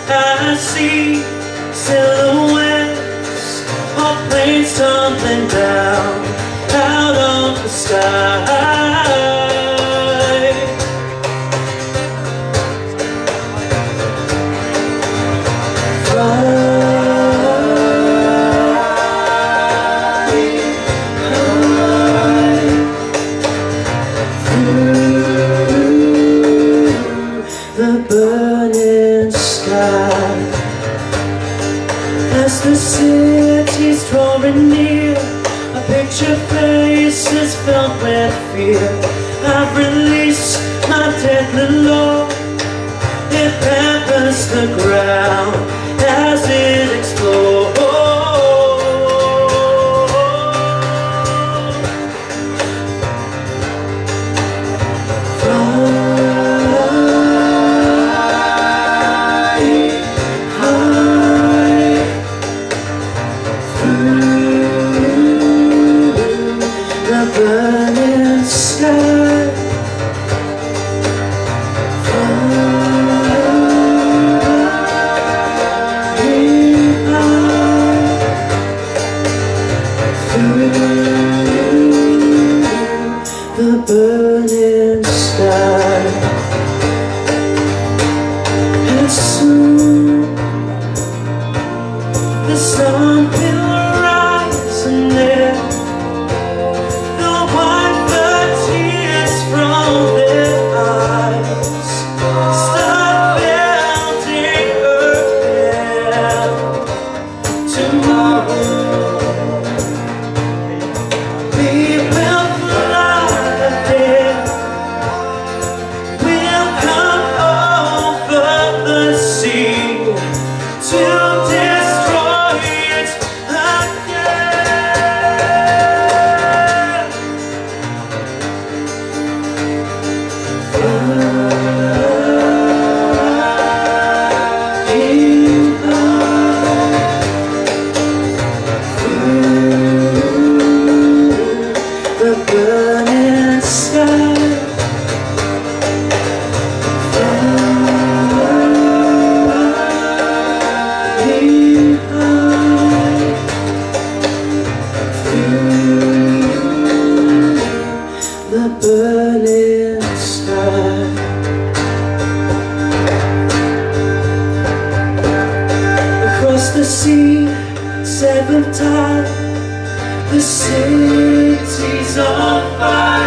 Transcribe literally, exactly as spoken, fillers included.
I see silhouettes of planes tumbling down out of the sky. The burning sky, as the city's drawing near, I picture faces filled with fear. I release my deadly law. It peppers the ground as it explodes. The burning sky, the burning sky, and soon the sun will rise and there burning sky, the burning sky. Across the sea, seventh tide, the city's on fire.